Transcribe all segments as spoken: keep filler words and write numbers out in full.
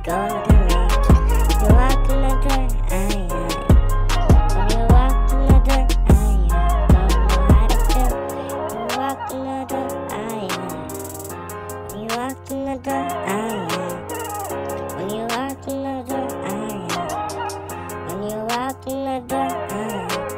golden ring. You walk in the door, aye, aye. When you walk in the door, aye, aye. Don't know how to feel. You walk in the door, aye, aye. When you walk in the door, aye, aye. When you walk in the door, aye, aye. When you walk in the door, aye, aye.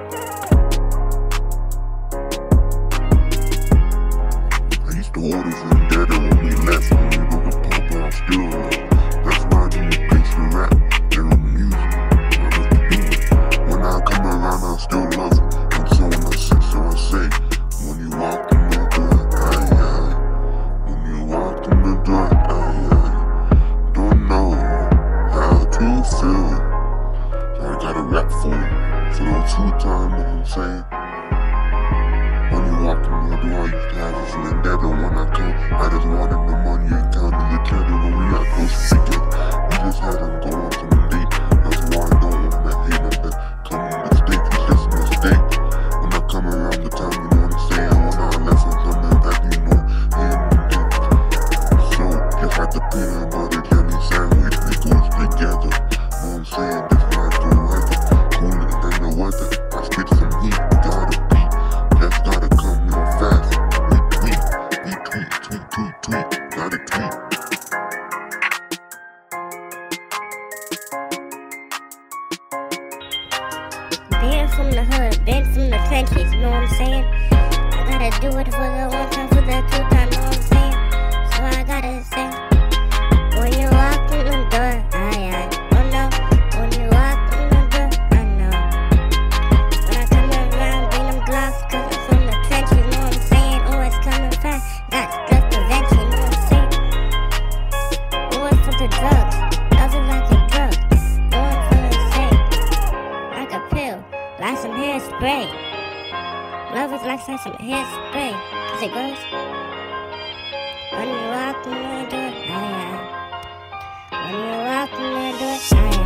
The orders in there that won't be less when you go to pop, but I'm still alive. That's why I do the pace and rap, they're on music. I love to do it. When I come around, I still love it. I'm so innocent, so I say, when you walk in the door, aye, aye. When you walk in the door, aye, aye. Don't know how to feel. So I gotta rap for it. For those two times, what I'm saying. When you walk in the door, I used to have this endeavor. When I come, I just wanted the money and counted the candle. When we got close together, we just had them go on some date. That's why I don't want to hate them. That coming mistake is just a mistake. When I come around the time, you know what I'm saying. When I left, I'm coming back, you know, and so just like the peanut butter jelly sandwich, it goes together. Know what I'm saying? This night go weather, cooler than the weather. I spit some heat, gotta be. Just gotta come real fast. We tweet, we tweet, tweet, tweet, tweet. Gotta tweet. Been from the hood, been from the trenches, know what I'm saying? I gotta do it for the one time, for the two time, know what I'm saying? So I gotta say, when you walk in the door, aye, aye. Oh no, when you walk in the door, I know. When I come around, bring them gloves, cause I'm from the trenches, know what I'm saying? Always coming fast, got stress prevention, know what I'm saying? Always for the drugs, love it like a drug, going for the sake, like a pill, like some hairspray. Love is like some hairspray, cause it goes, when you walk in the door, aye, aye. When you walk in the door, aye,